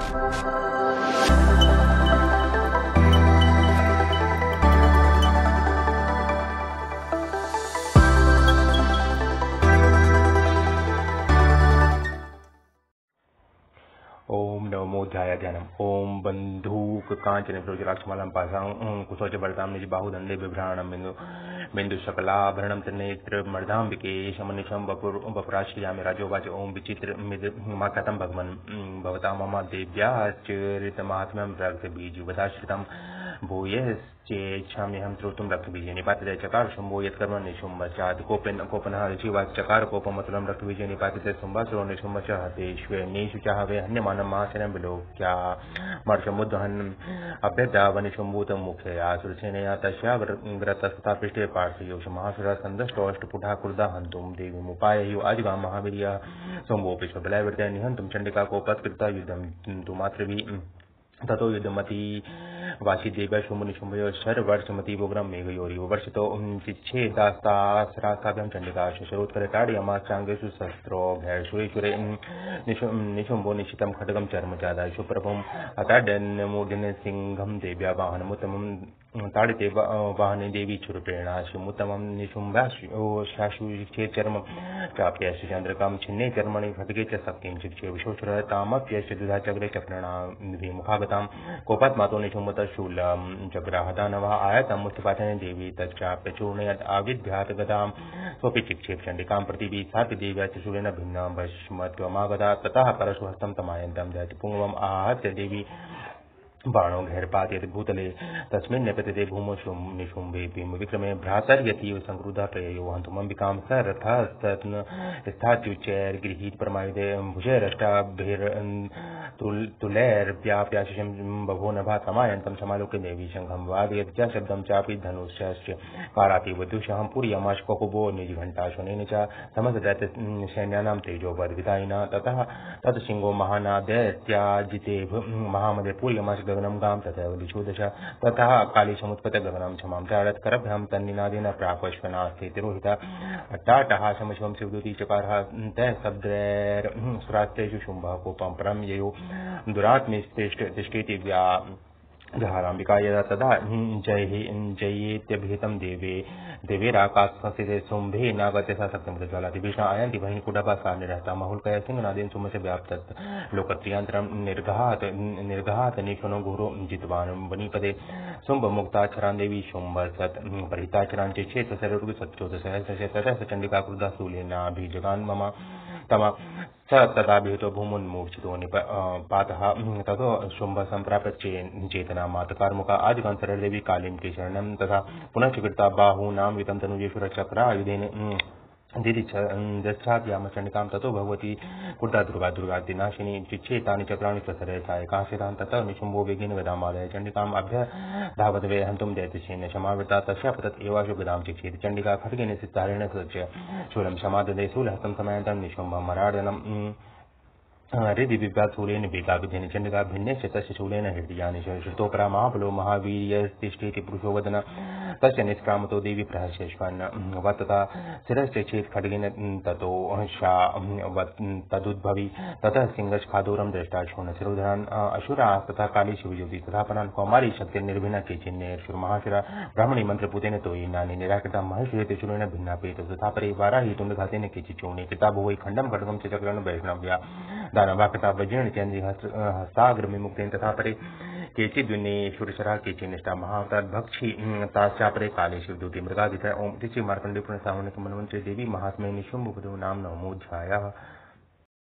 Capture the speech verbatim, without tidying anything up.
ओम नमो ध्याय ध्यानम ओम बंधूक कांचन प्रोजराक्षमालम पासां कुशोच बलताम निज बाहुदंडे बिभ्राणम बिंदु बिंदु शकलाभरणम त्रिनेत्र मर्धाम्बिके शमनिशम बपुर बपुराश्रियामि राजोवाच ओम विचित्र मिद मा कथम भगवन् भवता मम देव्याश्चरितमात्म्यं रक्तबीज वदाश्रितम भूयश्चेच्छाम्यहं श्रोतुं रक्तबीजे निपातिते चकार शुम्भो यत्कर्म निशुम्भश्चात् कोपेन कोपनः ऋषिवाच चकार कोपमतुलं रक्तबीजे निपातिते शुम्भासुरो निशुम्भश्च हतेष्वेनेषु च हवे हन्यमानं महाशनं विलोक्या मर्षमुद्वहन् अभ्यर्धावनिशुम्भूतं मुख्यया सुरसेनया तस्या व्रतस्तथा पृष्ठे पार्श्वयोष महासुरः सन्दष्टोऽष्टपुटः क्रुधा हन्तुं देवीमुपाययो अजगाम महावीर्यः सोम्भोऽपि स्वबलैर्वृते निहन्तुं चण्डिका कोपत्कृता युद्धं तु मातृभिः ततो युद्धमती वासीदेव्या शुम्भनिशुम्भयो शर्वर्षमती उग्रं मेघयोरिव वर्षतो चिच्छेदास्तास्रास्ताभ्यां चण्डिका शशरोत्करताडयमाश्चाङ्गेषु शस्त्रोघैर्षुरेश्वरे निशुम्भो निश्चितं खड्गं चर्म चादाय सुप्रभुम् अताडन्मूर्धनि सिंहं देव्या वाहनमुत्तमं ताडिते वाहने देवी क्षुरप्रेरणाशुमुत्तमं निशुम्भाशुशिक्षे चर्म चाप्यस्य चन्द्रकां छिन्ने चर्मणि खड्गे च शक्तिं शिक्षे विशोषरतामप्यस्य दुधाचक्रे चक्रणाभिमुखागतां कोपात् मातो निशुम्भतः शूलं चक्राहदानवः आयतं मुष्टिपाठने देवी तच्चाप्यचूर्णयत् आविद्यात् गदां सोऽपि चिक्षेप चण्डिकां प्रतिभिः सापि देव्या च शूलेन भिन्ना भस्मत्वमागता ततः परशुहस्तं तमायन्तं दैत्यपुङ्गवम् आहत्य देवी बाणो घैर्पातयति भूतले तस्मिन् निपतते भूमौ निशुम्भे भीमविक्रमे भ्रातर्यतीव संक्रुधा प्रययो हन्तुमम्बिकां स रथस्तन् स्थात्युच्चैर्गृहीत परमायुधे भुजैरष्टाभिर्तुलैर्व्याप्याशिषं बभो नभा तमायन्तं समालोक्य देवी शङ्खं वादयति च शब्दं चापि धनुष्यश्च कारातीव दुःशहं पूर्यमाश ककुभो निजघण्टाशनेन च समस्तदैत्यसैन्यानां तेजोवद्वितायिना ततः तत्सिंहो महानादैत्याजिते महामदे पूर्यमाश गगनं गां तथैव दिशोदश ततः काली समुत्पत्य गगनं क्षमां चारत् करभ्यां तन्निनादेन प्राक्वश्वनास्ते तिरोहिता अट्टाटहासमशिवं शिवदूती चकारः तैः शब्दैर्सुरास्तेषु शुम्भः कोपं परं ययो दुरात्मेष्टिष्ठेति व्या जहाराम्बिका यदा तदा जय जयेत्यभिहितं देवे देवेराकाशस्थिते शुम्भे नागत्य सा सप्तमज्वालाति भीषण आयन्ति बहिः कुडभा सा निरहता महुल्कया सिंहनादेन सुमस्य व्याप्तत् लोकत्रियान्तरं निर्घात निर्घात निशुनो गुरो जितवान् वनीपदे शुम्भमुक्ताक्षरान् देवी शुम्भसत् परिहिताक्षरान् चेच्छेत सर्वसच्चोदशसहस्रस्य ततः स चण्डिका क्रुद्धा शूलेनाभिजगान् मम तम स तदाभिहितो भूमुन्मूर्छितो निपातः ततो शुम्भ सम्प्राप्य चेतना मातकार्मुका आदिकां सरलदेवी कालीं के शरणं तथा पुनः चिकित्सा बाहूनां वितं तनुजेश्वरचक्रायुधेन दीदी जच्छाद्याम चण्डिकां ततो भगवती कुर्ता दुर्गा दुर्गाति नाशिनी चिच्छेतानि चक्राणि प्रसरय सायकांशितान् ततः निशुम्भो वेगेन गदामालय चण्डिकाम् अभ्य धावद्वे हन्तुं दैत्यसेन समावृता तस्या पतत् एवाशु गदां चिक्षेति चण्डिका खड्गेन सितारेण सज्य शूलं समाददे शूलहस्तं समयन्तं निशुम्भं मराडनम् हृदि विव्यात् शूलेन वेगाभिधेन चण्डिका भिन्नेश्च तस्य शूलेन हृदयानि श्रुतोपरा महाबलो महावीर्यस्तिष्ठेति पुरुषो वदन तस्य निष्क्रामतो देवी प्रहस्यश्वन् वत्तता शिरश्च चेत् खड्गेन ततो शा तदुद्भवि ततः सिंहस्खादोरं दृष्टा शून् शिरोधरान् असुराः तथा काली शिवज्योति तथा परान् कौमारी शक्तिर्निर्भिन्ना केचिन्नेर्षुर्महाशिरा ब्राह्मणी मन्त्रपूतेन तोयिनानि निराकृता महर्षिरेति शूलेन भिन्नापेत तथा परे वाराही तुण्डघातेन केचिचूर्णे कृता भुवै खण्डं खड्गं च चक्रेण वैष्णव्या दानवाकृता वज्रेण चन्द्रि हस्ताग्रविमुक्तेन तथा परे केचिद्विन्ने शूरशरा केचिन्निष्ठा महावताद्भक्षी ताश्चापरे काले शिवदूती मृगादित ओम ऋषि मार्कण्डे पुनः सावनिक मनवंतरे देवी महात्म्ये निशुम्भुपदो नाम नवमोऽध्यायः।